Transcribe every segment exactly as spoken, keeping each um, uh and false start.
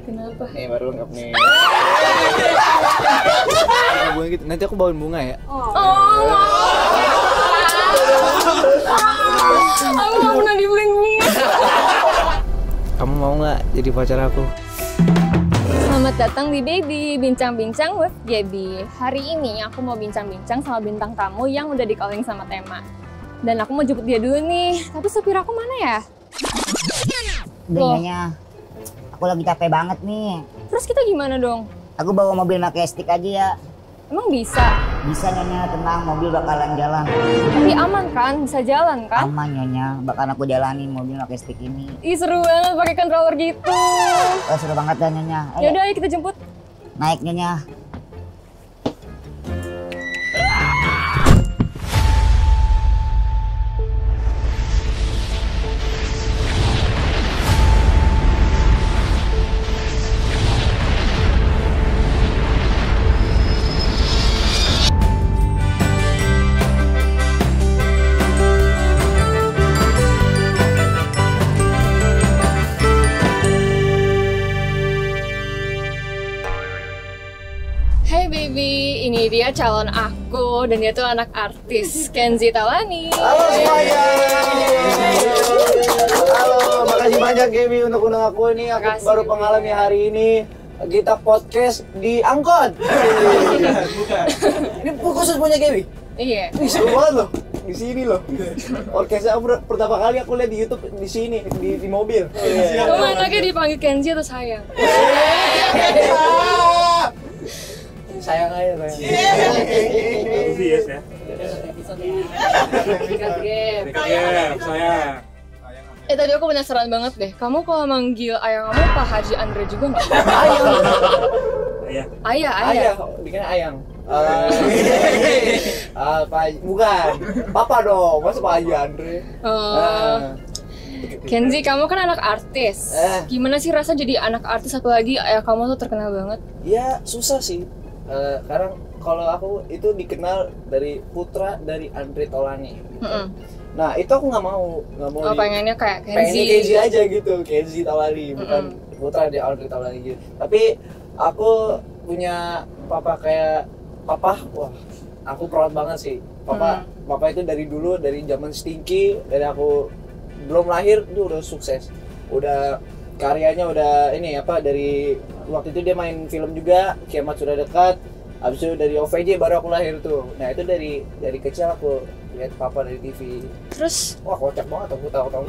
Kenapa? Nih baru lengkap nih. Bunga gitu. Nanti aku bawain bunga ya. Oh. Aku nggak pernah dibeliin bunga. Kamu mau nggak jadi pacar aku? Selamat datang di Baby, bincang-bincang with Gaby. Hari ini aku mau bincang-bincang sama bintang tamu yang udah di-calling sama Tema. Dan aku mau jemput dia dulu nih, tapi supir aku mana ya? Dengannya, aku lagi capek banget nih. Terus kita gimana dong? Aku bawa mobil pakai stick aja ya. Emang bisa? Bisa Nyonya, tenang, mobil bakalan jalan. Tapi aman kan? Bisa jalan kan? Aman Nyonya, bakalan aku jalanin mobil pakai stick ini. Ih seru banget pakai controller gitu. Oh, seru banget kan Nyonya. Ayo. Yaudah ayo kita jemput. Naik Nyonya. Hey baby, ini dia calon aku dan dia tuh anak artis, Kenzie Taulani. Halo semuanya. Halo, makasih banyak Gaby untuk undang aku ini. Aku Makasih. baru pengalaman hari ini. Kita podcast di angkot. Ini khusus punya Gaby. Iya. Ih, seru banget loh. Di sini loh. Podcast aku pertama kali aku lihat di YouTube di sini di, di mobil. Kamu enaknya dipanggil Kenzie atau sayang? Sayang aja sayang. Yes ya. Sikat game. Iya, saya. Eh tadi aku penasaran banget deh, kamu kalau manggil ayah kamu Pak Haji Andre juga nggak? Ayang. Iya. Ayah, ayah. Ayang, bikin ayang. Ah, Pak, bukan. Papa dong, masa Pak Haji Andre. Oh. Ah. Kenzie, kamu kan anak artis. Eh. Gimana sih rasa jadi anak artis apalagi ayah kamu tuh terkenal banget? Ya susah sih. Uh, karena kalau aku itu dikenal dari putra dari Andre Taulani. Gitu. Mm-mm. Nah itu aku nggak mau, nggak mau. Oh di- pengennya kayak pengennya Kenzie. Kenzie aja gitu, Kenzie Taulani, bukan putra dari Andre Taulani gitu. Tapi aku punya papa kayak papa, wah, aku proud banget sih. Papa, Hmm. papa itu dari dulu dari zaman Stinky, dari aku belum lahir itu udah sukses, udah karyanya udah ini apa dari waktu itu dia main film juga Kiamat Sudah Dekat, habis itu dari O V J baru aku lahir tuh. Nah itu dari dari kecil aku lihat papa dari T V. Terus Wah kocak banget aku tahu-tahu.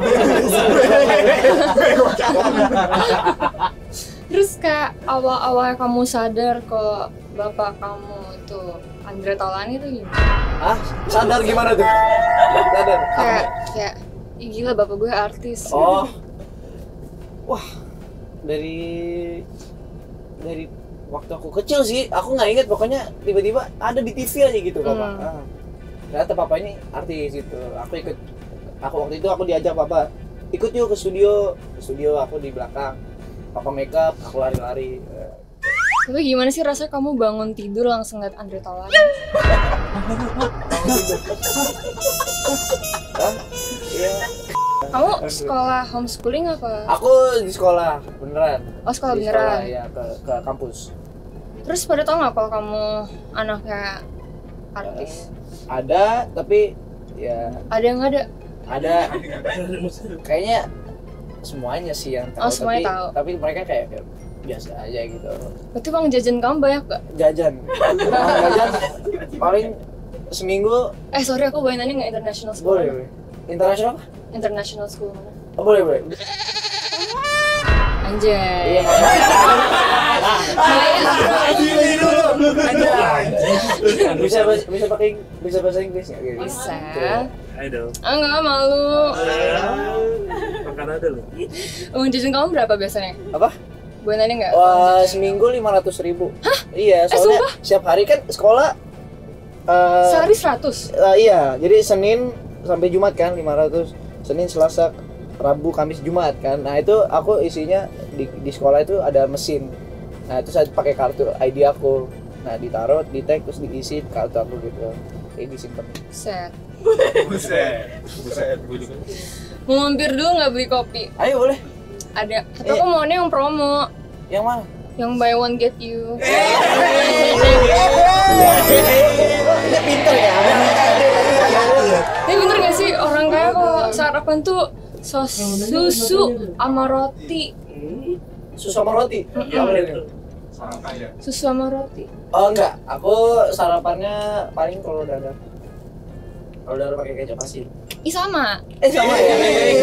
Terus kayak awal-awal kamu sadar kalau bapak kamu itu Andre Taulani itu gimana? Ah, sadar gimana tuh? Sadar. Kayak kayak ih gila bapak gue artis. Oh. Wah. Dari dari waktu aku kecil sih, aku nggak inget pokoknya tiba-tiba ada di T V aja gitu papa. Hmm. Ah. Ternyata papa ini artis gitu. Aku ikut aku waktu itu aku diajak papa ikut yuk ke studio. Ke studio aku di belakang. Papa makeup, aku lari-lari. Tapi gimana sih rasanya kamu bangun tidur langsung liat Andre Taulani? Hah? Iya. Kamu sekolah homeschooling apa? Aku di sekolah beneran. Oh sekolah Di beneran? ya ke ke kampus. Terus pada tau nggak kalau kamu anaknya artis? Ada tapi ya Ada yang nggak ada? ada kayaknya semuanya sih yang tahu. Oh, semuanya tapi, tahu. tapi mereka kayak ya, biasa aja gitu. Berarti uang jajan kamu banyak gak? Jajan. Nah, jajan paling seminggu Eh sorry aku boleh nanya nggak international school? boleh boleh. Internasional? International school mana? Oh, boleh boleh. Anjay. Iya. bisa bahasa- bisa pakai bisa bahasa Inggris nggak? Gitu. Bisa. Ayo dong. Ah nggak malu. Makan ada loh. Uang jajan kamu berapa biasanya? Apa? Boleh nanya nggak? Wah, seminggu lima ratus ribu. Hah? Iya, soalnya sumpah? setiap hari kan sekolah. eh, Sehari seratus? Eh, iya, jadi Senin sampai Jumat kan lima ratus. Senin, Selasa, Rabu, Kamis, Jumat kan. Nah, itu aku isinya di, di sekolah itu ada mesin. Nah, itu saya pakai kartu I D aku. Nah, ditaruh, di tag terus diisi kartu aku gitu. Kayak disimpan. Set. Buset. Buset. Gue juga. Mau mampir dulu nggak beli kopi? Ayo boleh. Ada. Tapi Eh. aku maunya yang promo. Yang mana? Yang buy one get you. Dia pinter ya. Tapi bener gak sih orang kaya kalau sarapan tuh sos susu sama roti. Susu sama roti. Iya bener. Susu sama roti. Oh enggak, aku sarapannya paling kalau dadar. Kalau dadar pakai kecap asin. Ih sama. Eh sama ya.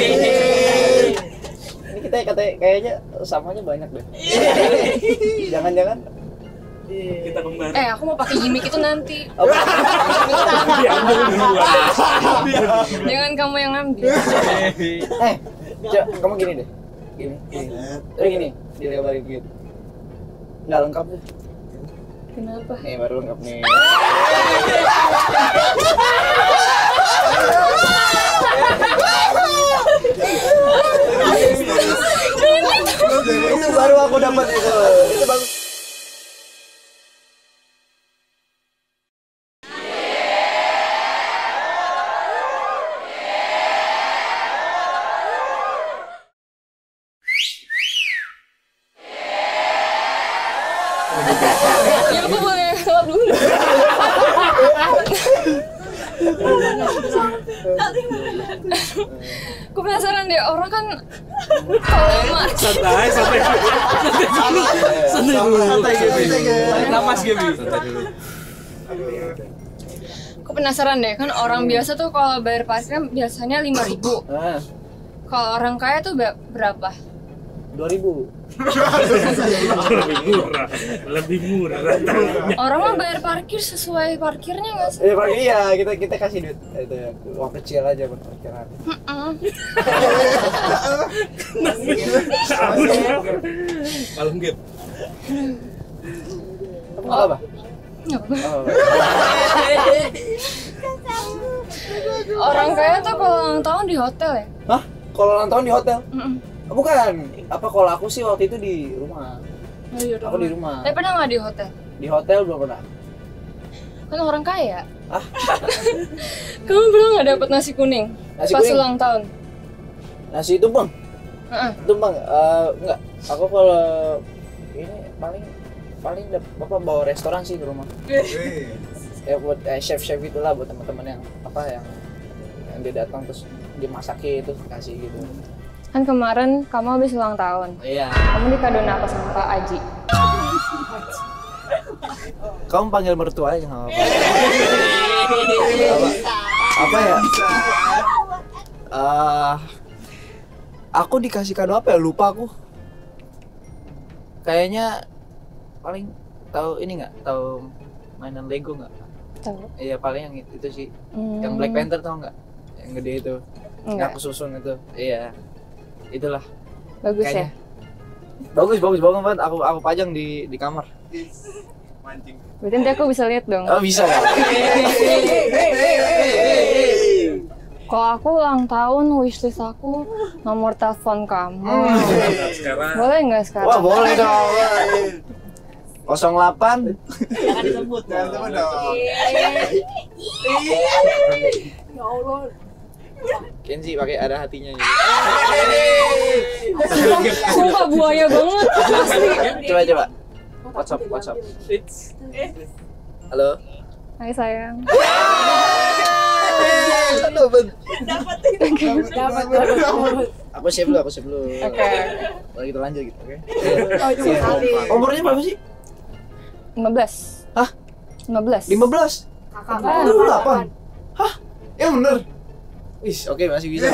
Ini kita kata kayaknya samanya banyak deh. Jangan-jangan Kita kembar. Eh aku mau pakai gimmick itu nanti. apa? Diambil duluan. Jangan kamu yang ngambil. Eh, coba kamu gini deh. Gini, gini. Terus gini, dilebarin gitu. Nggak lengkap deh. Kenapa? Nih baru lengkap nih. Itu baru aku dapat itu. Itu bagus. Ya aku boleh ngelap dulu. Aku penasaran deh, orang kan kalau mas Santai, santai. Santai dulu. Santai dulu. Napas Gaby. Santai dulu. aku penasaran deh, kan orang biasa tuh kalau bayar parkir kan biasanya lima ribu. Nah, Kalau orang kaya tuh be- berapa? dua ribu. Lebih murah. Lebih murah. Orang mah bayar parkir sesuai parkirnya nggak sih? Eh, Pak, iya, kita kita kasih duit itu ya, uang kecil aja buat parkiran. Mm-mm. Kalau enggak. Kamu nggak apa? Nggak apa-apa. Oh. Orang kaya tuh kalau ulang tahun di hotel ya? Hah? Kalau ulang tahun di hotel? Mm-mm. Bukan. Apa kalau aku sih waktu itu di rumah. Oh, iya, Aku di rumah. Tapi pernah nggak di hotel? Di hotel belum pernah. Kan orang kaya. Ah. Kamu pernah nggak dapet nasi kuning Nasi pas kuning? ulang tahun? Nasi tumpeng. Heeh. Tumpeng. Eh enggak. Aku kalau ini paling paling dap- bapak bawa restoran sih ke rumah. Ya buat eh, chef-chef itulah buat teman-teman yang apa yang yang dia datang terus dia masakin terus kasih gitu. Kan kemarin kamu habis ulang tahun. Iya. Kamu dikadoin apa sama Kak Aji? Kamu panggil mertua aja nggak apa-apa. apa, apa ya? Eh, aku dikasih kado apa ya? Lupa aku. Kayaknya paling tahu ini nggak? Tahu mainan Lego nggak? Tahu. Iya paling yang itu, itu sih. Hmm. Yang Black Panther tau nggak? Yang gede itu. Yang Enggak. aku susun itu. Iya. Itulah. Bagus Kayaknya. ya. Bagus bagus bagus banget. Aku aku pajang di di kamar. Berarti nanti aku bisa lihat dong. Oh bisa ya. Kalau aku ulang tahun, wishlist aku nomor telepon kamu. Sekarang Boleh nggak sekarang? Wah boleh dong. nol delapan Jangan disebut dong. Kenzi pakai ada hatinya gitu. Sumpah, sumpah buaya banget. Asli. Coba coba. WhatsApp WhatsApp. Halo. Hai sayang. Aku save dulu, aku save dulu. Oke. Lalu kita lanjut gitu, oke? Oh, itu sekali. Umurnya berapa sih? lima belas. Hah? lima belas. lima belas? Kakak. dua puluh delapan? Hah? Yang bener? Wih, oke masih bisa.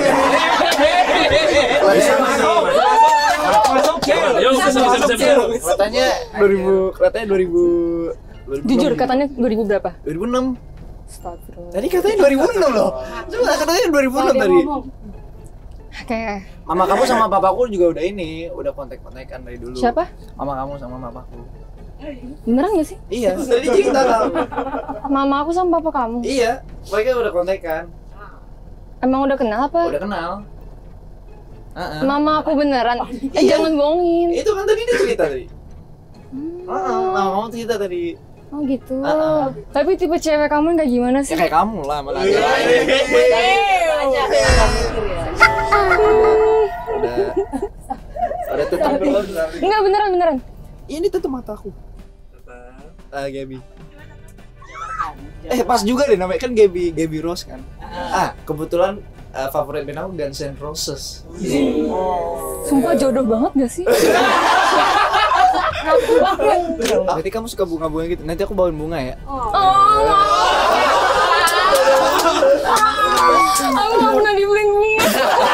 masuk Kel. Yo, bisa bisa bisa. Katanya dua ribu, katanya dua ribu. Jujur katanya dua ribu berapa? dua ribu enam. Astagfirullah. Tadi katanya dua ribu enam loh. Coba katanya dua ribu enam tadi. Oke. Mama kamu sama papaku juga udah ini, udah kontak-kontakan dari dulu. Siapa? Mama kamu sama papaku. Beneran nggak sih? Iya, tadi cerita kamu. Mama aku sama papa kamu. Iya, mereka udah kontekan. Emang udah kenal apa? Udah kenal. Heeh. Mama aku beneran. Eh Iya. jangan bohongin. Itu kan tadi dia cerita tadi. Hmm. Heeh, mama kamu cerita tadi. Oh gitu. Uh-uh. Tapi tipe cewek kamu kayak gimana Ya sih? kayak kamu lah malah. Banyak ya, nggak mikir ya. Udah. Udah tutup Enggak, beneran, beneran. Ini tutup mataku. Ah, Gaby. Eh, pas juga deh namanya kan Gaby, Gaby Rose kan. Ah, kebetulan uh, favorit band aku Guns N' Roses. Sumpah jodoh banget gak sih? Berarti kamu suka bunga-bunga gitu. Nanti aku bawain bunga ya. Oh, aku gak pernah dibeliin bunga.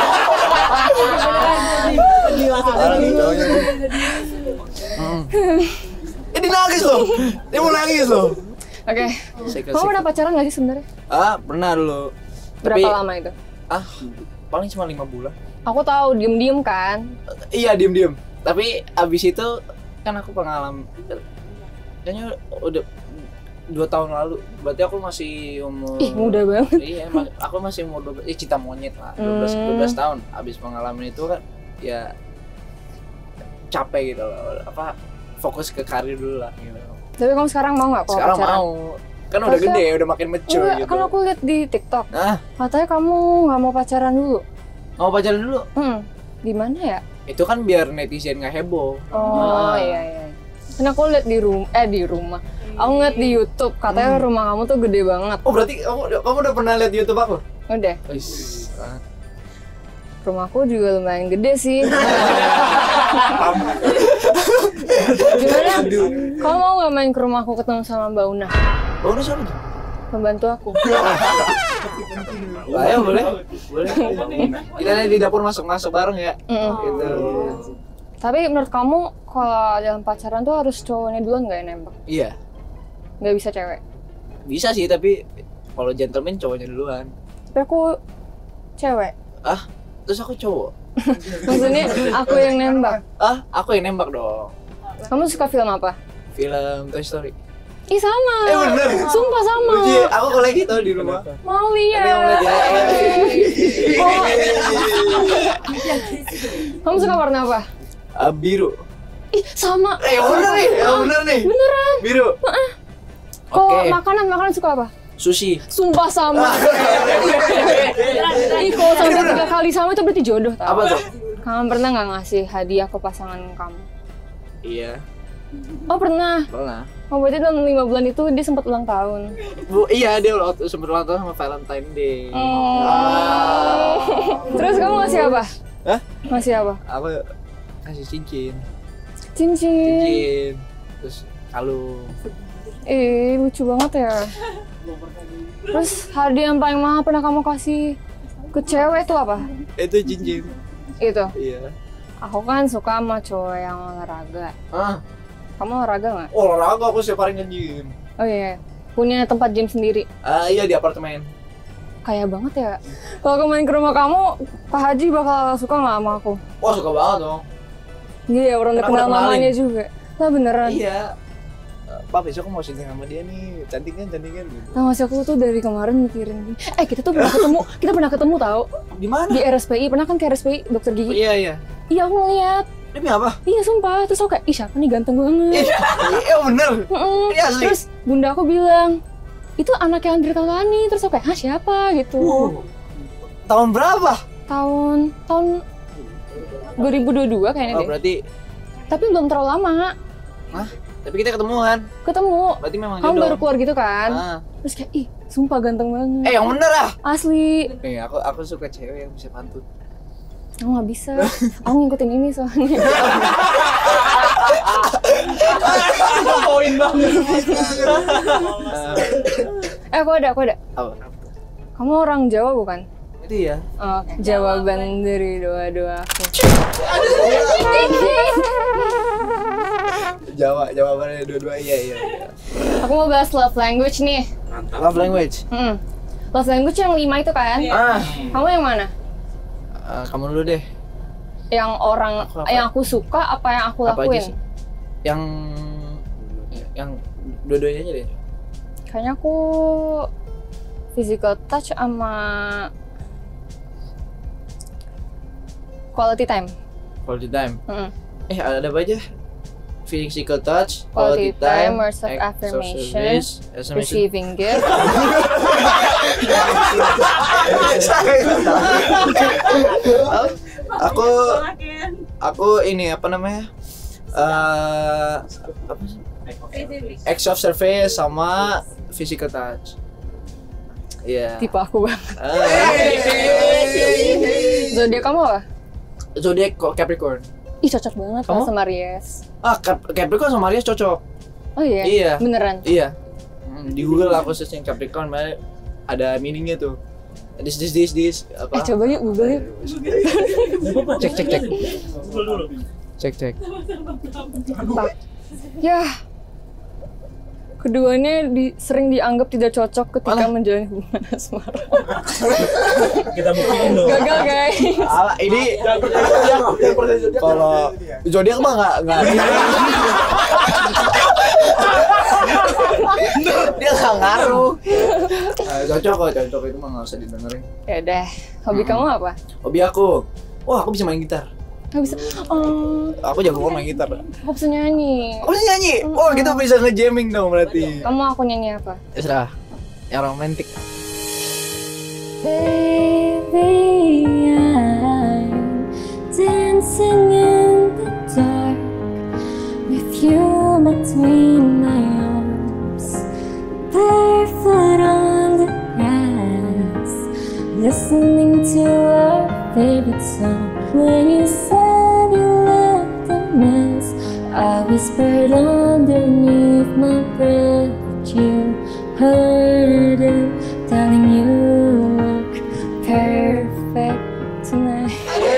Parah nih cowoknya nih. Hmm. Eh, dia nangis loh. Dia mau nangis loh. Oke. Kamu udah pacaran gak sih sebenarnya? Ah, pernah dulu. Berapa Tapi, lama itu? Ah, paling cuma lima bulan. Aku tahu diem-diem kan. Iya, diem-diem. Tapi abis itu kan aku pengalaman. Kayaknya udah dua tahun lalu. Berarti aku masih umur. Ih, muda banget. Iya, mas- aku masih umur dua belas. Eh, cinta monyet lah. dua belas, Hmm. dua belas tahun. Abis pengalaman itu kan, ya capek gitu loh. Apa? Fokus ke karir dulu lah. Gitu. Tapi kamu sekarang mau nggak kalau Sekarang pacaran? mau. Kan udah Masa- gede, udah makin mature Enggak, gitu. kan aku lihat di TikTok. Nah, Katanya kamu nggak mau pacaran dulu. mau pacaran dulu. Hmm. Gimana ya? Itu kan biar netizen nggak heboh. Oh, Ah. iya iya. Kan aku lihat di rumah eh di rumah. Aku ngeliat di YouTube katanya Hmm. rumah kamu tuh gede banget. Oh, berarti kamu kamu udah pernah lihat YouTube aku? Udah. Wis. ah. Rumahku juga lumayan gede sih. Gimana? Kamu mau nggak main ke rumahku ketemu sama Mbak Una? Oh, udah siapa tuh? Pembantu aku. Ayo boleh. Boleh. Kita di dapur masuk-masuk bareng ya. Mm-mm. Gitu. Tapi menurut kamu kalau dalam pacaran tuh harus cowoknya duluan nggak yang nembak? Iya. Nggak bisa cewek. Bisa sih, tapi kalau gentleman cowoknya duluan. Tapi aku cewek. Ah, terus aku cowok. Maksudnya aku yang nembak. Ah, aku yang nembak dong. Kamu suka film apa? Film Toy Story. Ih sama. Eh, bener. Sumpah sama. Lucu ya, aku kolektif tau di rumah. Mau lihat. Tapi mau lihat ya. Oh. Kamu suka warna apa? Ah, biru. Ih sama. Eh, yang bener nih, yang bener nih. Beneran. Biru. Kalau Oke. makanan makanan suka apa? Sushi. Sumpah sama. Ih kalau sampai tiga kali sama itu berarti jodoh tau. Apa tuh? Kamu pernah nggak ngasih hadiah ke pasangan kamu? Iya, Oh pernah. pernah. Oh berarti dalam lima bulan itu dia sempat ulang tahun. Bu, iya dia waktu sempet ulang tahun sama Valentine Day. Oh. Terus kamu ngasih apa? Hah? Ngasih apa? Aku kasih cincin, Cincin. cincin, terus kalung. Eh lucu banget ya. Terus hadiah yang paling mahal pernah kamu kasih ke cewek itu apa? Itu cincin. Itu. Iya. Aku kan suka sama cowok yang olahraga. Ah, Kamu olahraga nggak? olahraga aku setiap hari nge-gym. Oh iya. Punya tempat gym sendiri. Ah, iya di apartemen. Kaya banget ya. Kalau aku main ke rumah kamu, Pak Haji bakal suka nggak sama aku? Wah, suka banget dong. Iya, orang udah Kenapa kenal udah kenalin? namanya juga. Lah beneran. Iya. Eh, Pak, besok aku mau syuting sama dia nih. Cantik kan, cantik kan gitu. Nah, masih aku tuh dari kemarin mikirin. Eh, kita tuh pernah ketemu. Kita pernah ketemu tau Di mana? di R S P I. Pernah kan ke R S P I dokter gigi? Iya, iya. Iya, aku ngeliat. Demi apa? Iya, sumpah. Terus aku kayak, ih siapa nih ganteng banget. Iya, bener. Mm-mm. Ini asli. Terus bunda aku bilang, itu anaknya Andre Taulani. Terus aku kayak, hah siapa gitu. Wow. Tahun berapa? Tahun tahun dua ribu dua puluh dua kayaknya Oh, deh. berarti Tapi belum terlalu lama. Hah? Tapi kita ketemuan. Ketemu. Berarti memang Kamu jodoh. baru keluar gitu kan? Ah. Terus kayak, ih sumpah ganteng banget. Eh, yang bener ah. Asli. Nih, aku aku suka cewek yang bisa pantun. Aku nggak bisa. Aku ngikutin ini soalnya. Poin banget. Eh, Eh aku ada, aku ada. apa? Kamu orang Jawa bukan? Itu ya. Oh, jawaban dari doa-doa aku. Jawa, jawabannya dua-dua iya iya. iya. Aku mau bahas love language nih. Love language. Hmm. Love language yang lima itu kan? Ah, Kamu yang mana? eh, kamu dulu deh. Yang orang, Aku apa? yang aku suka apa yang aku Apa aja lakuin? sih? Yang yang dua-duanya aja deh. Kayaknya aku physical touch sama quality time. Quality time. Mm-mm. Eh, ada apa aja? Physical touch, Quality quality, time, time, words of act- affirmation, service, affirmation. Receiving gift. Aku aku ini apa namanya? Eh apa sih? Acts of service sama physical touch. Iya. Tipe aku banget. Ah. Zodiak kamu apa? Zodiac kok Capricorn. Ih cocok banget Kamu? sama Aries. Ah, Cap- Capricorn sama Aries cocok. Oh iya? Iya. Beneran? Iya. Hmm, di Google aku searching Capricorn, mana ada meaningnya tuh. This this this this apa? Eh coba yuk Google yuk. Cek cek cek. Cek cek. Pak. Ya. Keduanya di, sering dianggap tidak cocok ketika Mana? menjalani hubungan asmara. Kita buktiin dong. Gagal guys. Alah, ini kalau zodiak mah nggak nggak dia nggak ngaruh. Eh, cocok kok, cocok itu mah nggak usah didengerin. Ya udah. Hobi kamu apa? Hobi aku, wah aku bisa main gitar. Gak bisa. Oh, Aku jago banget main gitar. aku bisa nyanyi. Aku bisa nyanyi. Oh kita bisa nge-jamming dong berarti. Kamu aku nyanyi apa? Serah, yang romantis. Baby, I'm dancing in the dark with you between my arms, barefoot on the grass, listening to our favorite song. When you said you left a mess, I whispered underneath my breath that you heard it, telling you look perfect tonight.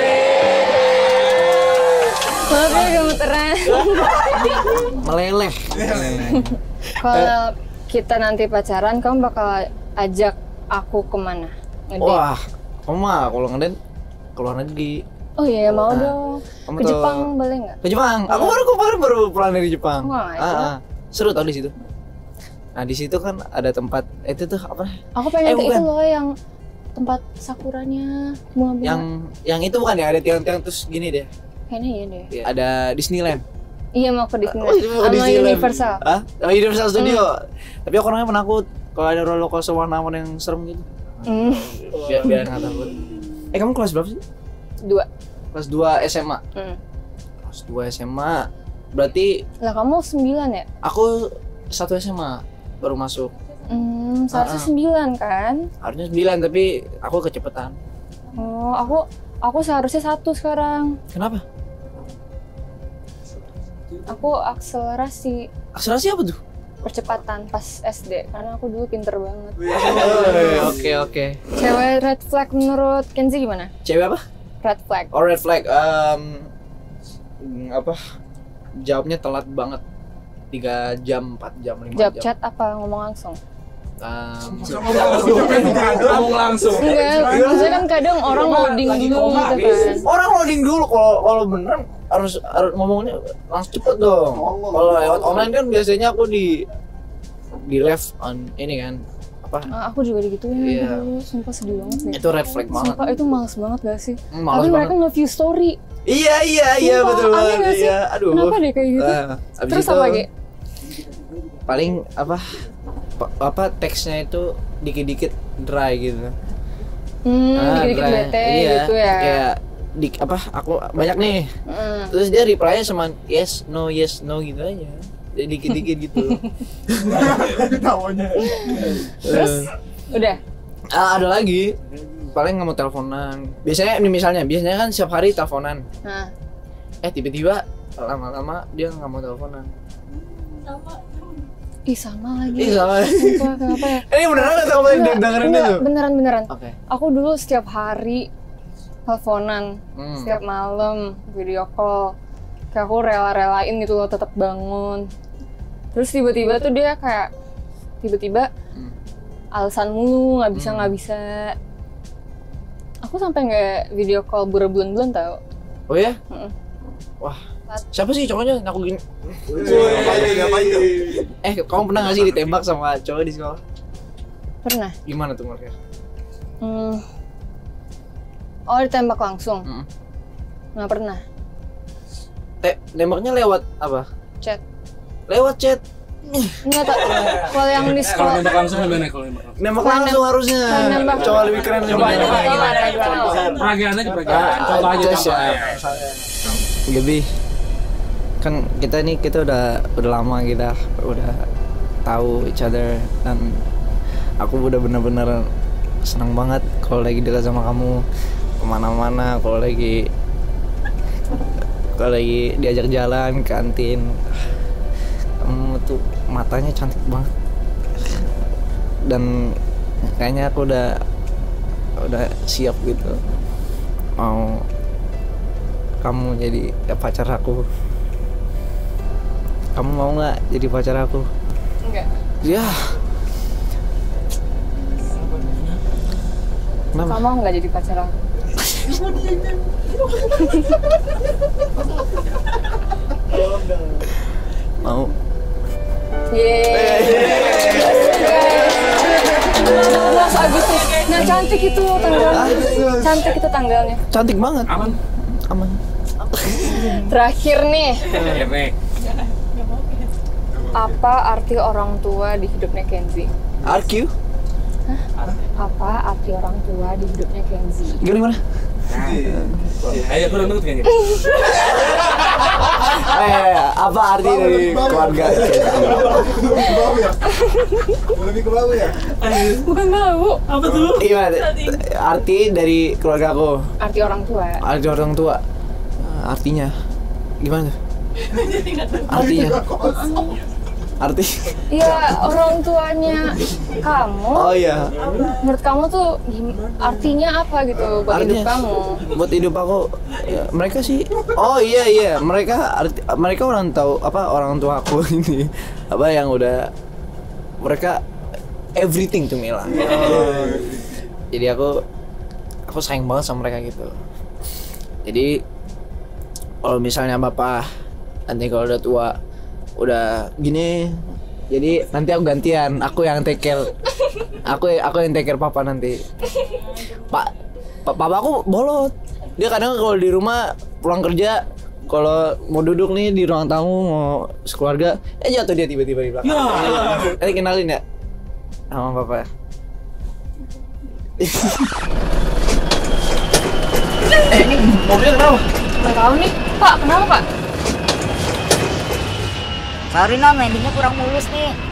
Maaf ya gemeteran. Meleleh. Kalau kita nanti pacaran, kamu bakal ajak aku kemana? Ngedate? Wah, kamu mah kalau ngeden keluar negeri. Oh iya, mau Nah, dong. kamu Ke tuh- Jepang boleh nggak? Ke Jepang. Aku baru kemarin baru pulang dari Jepang. Wah, itu. Ah, ah. Seru tau di situ. Nah di situ kan ada tempat itu tuh apa? Aku pengen Eh, ke itu bukan. loh yang tempat sakuranya bunga-bunga. Yang yang itu bukan ya, ada tiang-tiang terus gini deh. Kayaknya iya deh. Ada Disneyland. Iya mau ke Disney. Oh, itu mau ke Sama Disneyland. Universal. Hah? Oh, Universal Studio. Tapi aku orangnya penakut. Kalau ada roller coaster warna-warna yang serem gitu. Hmm. Biar biar nggak takut. Eh kamu kelas berapa sih? Dua. Kelas dua S M A. Hmm. Kelas dua S M A. Berarti Lah kamu sembilan ya? aku satu S M A baru masuk. Hmm, seharusnya Ah, ah. sembilan kan? Harusnya sembilan tapi aku kecepetan. Oh, aku aku seharusnya satu sekarang. Kenapa? Aku akselerasi Akselerasi apa tuh? percepatan pas S D karena aku dulu pinter banget. Oke oke. Cewek red flag menurut Kenzi gimana? Cewek apa? Red flag. Oh red flag. Um, apa? Jawabnya telat banget. tiga jam, empat jam, lima Jawab jam. chat apa ngomong langsung? Um, Ngomong langsung. Enggak, maksudnya kan kadang orang loading dulu gitu kan. orang loading dulu kalau kalau beneran harus, harus ngomongnya langsung cepet dong. Kalau lewat online kan biasanya aku di di left on ini kan apa? Ah, aku juga digituin Iya. dulu, sumpah sedih banget deh. Itu red flag banget. Sumpah itu males banget gak sih? Hmm, males Tapi mereka banget. nge-view story. Iya iya iya Sumpah, betul aneh banget. gak sih? Iya, aduh. Kenapa deh kayak gitu? Nah, abis Terus itu apa lagi? paling apa? pa- apa teksnya itu dikit-dikit dry gitu. Hmm, Ah, dikit-dikit dry. bete Iya, gitu ya. Kayak di apa? Aku banyak nih. Hmm. Terus dia reply-nya cuma yes, no, yes, no gitu aja. Jadi dikit-dikit gitu. Terus udah. Ah, ada lagi. Paling nggak mau teleponan. Biasanya ini misalnya, biasanya kan setiap hari teleponan. Nah, Eh tiba-tiba lama-lama dia nggak mau teleponan. ih sama lagi. Ih sama. Sumpah, kenapa ya? Ini beneran atau kamu Enggak, dengerin enggak, itu? beneran beneran. Oke. Aku dulu setiap hari teleponan, Hmm. setiap malam video call. Kayak aku rela-relain gitu loh tetap bangun. Terus tiba-tiba tuh dia kayak tiba-tiba Hmm. alasan mulu, nggak bisa Hmm. nggak bisa. Aku sampai nggak video call berbulan-bulan tau. Oh ya? Mm-mm. Wah. Siapa sih cowoknya? Aku gini. Ngapain tuh? Eh, kamu pernah nggak sih ditembak sama cowok di sekolah? Pernah. Gimana tuh mereka? Hmm. Oh ditembak langsung? Mm. Nggak pernah. Te nembaknya lewat apa? Chat. Lewat chat. Enggak tak. Kalau yang di Kalau sekolah. nembak langsung gimana kalau nembak langsung? Nembak Kalau langsung harusnya. kalau nembak. Cowok lebih keren Coba, nembaknya. coba, Gimana, gimana? Peragaan aja peragaan. Ah, Contoh aja tes contoh. ya. Ya. Gaby, kan kita ini kita udah udah lama kita udah tahu each other, dan aku udah bener-bener senang banget kalau lagi dekat sama kamu kemana-mana, kalau lagi kalau lagi diajak jalan ke kantin. Kamu tuh matanya cantik banget, dan kayaknya aku udah udah siap gitu mau kamu jadi ya, pacar aku. Kamu mau nggak jadi pacar aku? Enggak. Ya. Kenapa? Kamu mau nggak jadi pacar aku? Mau. Yeay. Mas Agustus. Nah, cantik itu tanggalnya. Cantik itu tanggalnya. Cantik banget. Aman. Aman. Terakhir nih, Terakhir nih. apa arti orang tua di hidupnya Kenzi? R Q? Apa arti orang tua di hidupnya Kenzi? Gimana? Ayo kurang nurut kan ya? Eh, apa arti dari keluarga? Lebih ke bawah ya? Bukan bau. Apa tuh? Gimana? Arti dari keluarga aku. Arti orang tua. Arti orang tua. Artinya gimana? Artinya? Arti? Iya, orang tuanya kamu. Oh iya. Menurut kamu tuh gim- artinya apa gitu buat hidup Artinya- kamu? Buat hidup aku, ya, mereka sih. Oh iya iya, mereka arti, mereka orang tahu apa orang tua aku ini apa yang udah mereka everything to me lah. Jadi aku aku sayang banget sama mereka gitu. Jadi kalau misalnya bapak nanti kalau udah tua udah gini, jadi nanti aku gantian, aku yang take care, aku aku yang take care papa nanti. Pak, pa, papa aku bolot, dia kadang kalau di rumah pulang kerja, kalau mau duduk nih di ruang tamu mau sekeluarga, eh jatuh dia tiba-tiba di belakang. Nanti kenalin ya sama papa. Eh ini mobilnya kenapa? Nggak tahu nih, Pak. Kenapa Pak? Sorry non, landingnya kurang mulus nih.